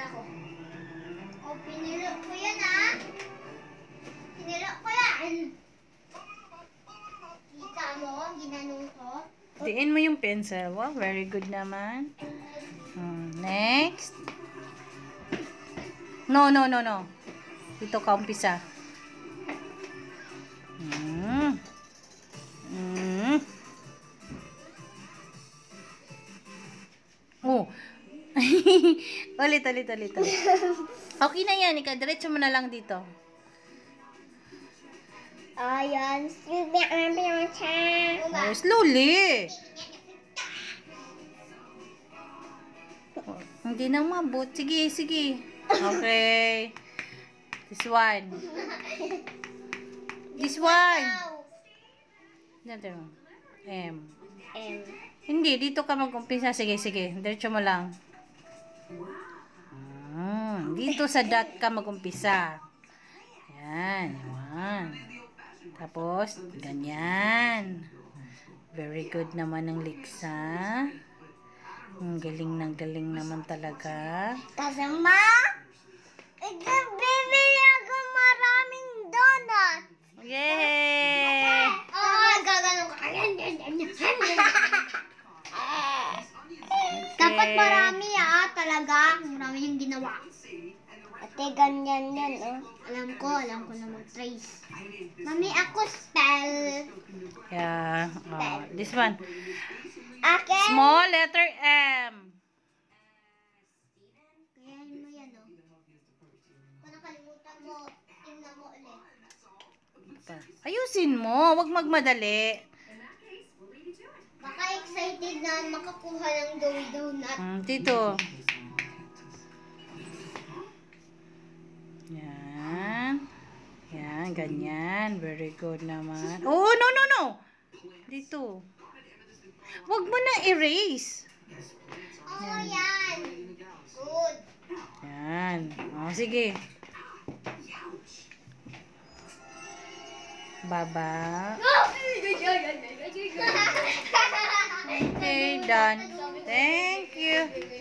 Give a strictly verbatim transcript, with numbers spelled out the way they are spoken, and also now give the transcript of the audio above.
ako. O, pinilo ko yan, ah. Pinilo ko yan. Kita mo, ginanong ko. Diin mo yung pencil. Wow, very good naman. Hmm, next. No, no, no, no. Dito ka umpisa. Hmm. Hmm. Oh. ulit, ulit, ulit, ulit. Okay na yan. Ika, diretso mo na lang dito. Ayan. Oh, slowly. Oh, hindi na mabot. Sige, sige. Okay. This one. This one. Dito. M. M. Hindi, dito ka mag-umpisa. Sige, sige. Diretso mo lang. Hmm, dito sa dot ka mag-umpisa. Ayan. Ayan. Tapos, ganyan. Very good naman ang Liksa. Ang galing ng galing naman talaga. Kasama, bibili ako maraming donut. Yay! Oh, gagano ka. Dapat marami ah, talaga. Marami yung ginawa. Ate, ganyan yan, oh. Alam ko, alam ko na mag-trace. Mami, ako spell. Yeah. Uh, this one. Akin. Small letter M. Kayahin mo yan, oh. Kung nakalimutan mo, tingnan mo ulit. Ayusin mo. Huwag magmadali. Baka excited na makakuha ng dough donut. Hmm, dito. Yan. Yan, ganyan. Very good naman. Oh, no, no, no. Dito. Huwag mo na erase. Oh, yan. Good. Yan. Oh, sige. Baba. Okay, done. Thank you.